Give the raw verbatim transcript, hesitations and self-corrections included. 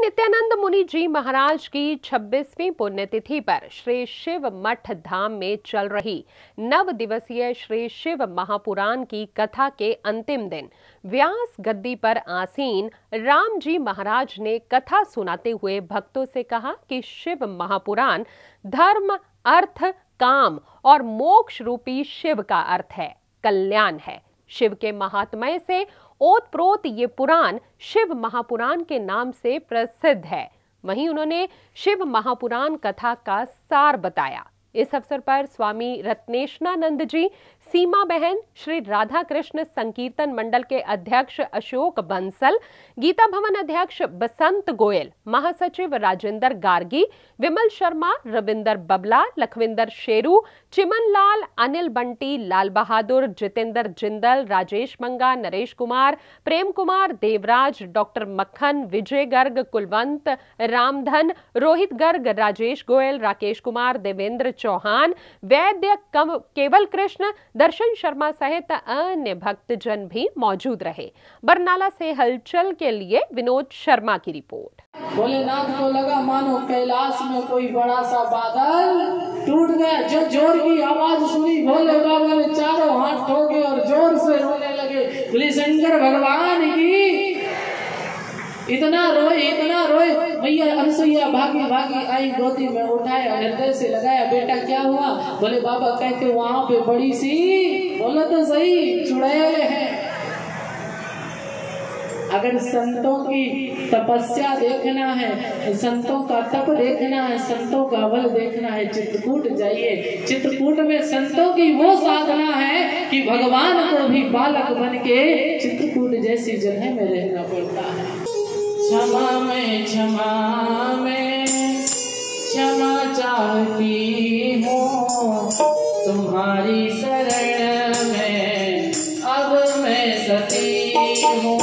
नित्यानंद मुनि जी महाराज की छब्बीसवीं पुण्यतिथि पर श्री शिव मठ धाम में चल रही नव दिवसीय श्री शिव महापुराण की कथा के अंतिम दिन व्यास गद्दी पर आसीन राम जी महाराज ने कथा सुनाते हुए भक्तों से कहा कि शिव महापुराण धर्म, अर्थ, काम और मोक्ष रूपी शिव का अर्थ है, कल्याण है। शिव के महात्म्य से ओतप्रोत ये पुराण शिव महापुराण के नाम से प्रसिद्ध है। वहीं उन्होंने शिव महापुराण कथा का सार बताया। इस अवसर पर स्वामी रत्नेश्वरानंद जी, सीमा बहन, श्री राधा कृष्ण संकीर्तन मंडल के अध्यक्ष अशोक बंसल, गीता भवन अध्यक्ष बसंत गोयल, महासचिव राजेंद्र गार्गी, विमल शर्मा, रविंदर बबला, लखविंदर शेरू, चिमन लाल, अनिल बंटी, लाल बहादुर, जितेंद्र जिंदल, राजेश मंगा, नरेश कुमार, प्रेम कुमार, देवराज, डॉक्टर मक्खन, विजय गर्ग, कुलवंत, रामधन, रोहित गर्ग, राजेश गोयल, राकेश कुमार, देवेंद्र चौहान, वैद्य, केवल कृष्ण, दर्शन शर्मा सहित अन्य भक्तजन भी मौजूद रहे। बरनाला से हलचल के लिए विनोद शर्मा की रिपोर्ट। भोलेनाथ को लगा मानो कैलाश में कोई बड़ा सा बादल टूट गया। जो जोर की आवाज सुनी, भोले बाबा ने चारों हाथ ठोके और जोर से रोने लगे। बोले शंकर भगवान की। इतना रोए इतना रोए मैया अनसुईया भागी भागी आई, गोदी में उठाया, हृदय से लगाया। बेटा क्या हुआ? बोले बाबा कहते वहां पे बड़ी सी, बोला तो सही, चुड़ैल है। अगर संतों की तपस्या देखना है, संतों का तप देखना है, संतों का बल देखना है, चित्रकूट जाइए। चित्रकूट में संतों की वो साधना है कि भगवान को भी बालक बन के चित्रकूट जैसी जगह में रहना पड़ता है। क्षमा में क्षमा में क्षमा चाहती हूँ, तुम्हारी शरण में अब मैं सती हूँ।